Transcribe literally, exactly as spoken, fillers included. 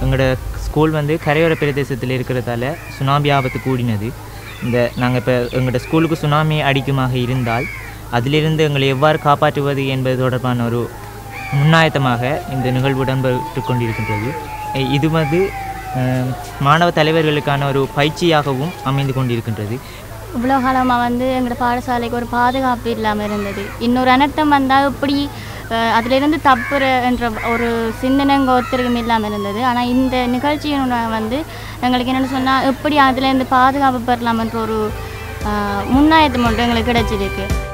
எங்களோட ஸ்கூல் வந்து கரையோர பிரதேசத்தில் இருக்கிறதால சுனாமி ஆபத்து கூடினது. இந்த நாங்கள் இப்போ எங்களோட ஸ்கூலுக்கு சுனாமி அடிக்குமாக இருந்தால் அதிலிருந்து எங்களை எவ்வாறு காப்பாற்றுவது என்பது தொடர்பான ஒரு முன்னாயத்தமாக இந்த நிகழ்வு இடம்பெற்று கொண்டிருக்கின்றது. இது வந்து மாணவ தலைவர்களுக்கான ஒரு பயிற்சியாகவும் அமைந்து கொண்டிருக்கின்றது. இவ்வளோ காலமாக வந்து எங்களோட பாடசாலைக்கு ஒரு பாதுகாப்பு இல்லாமல் இருந்தது. இன்னொரு அனர்த்தம் வந்தால் இப்படி அதிலிருந்து தப்புற என்ற ஒரு சிந்தனை எங்கள் ஒருத்தருக்கும் இல்லாமல் இருந்தது. ஆனால் இந்த நிகழ்ச்சியின் வந்து எங்களுக்கு என்னென்னு சொன்னால் எப்படி அதிலேருந்து பாதுகாப்பு பெறலாம் என்ற ஒரு முன்னாயத்தம் ஒன்று எங்களுக்கு கிடைச்சிருக்கு.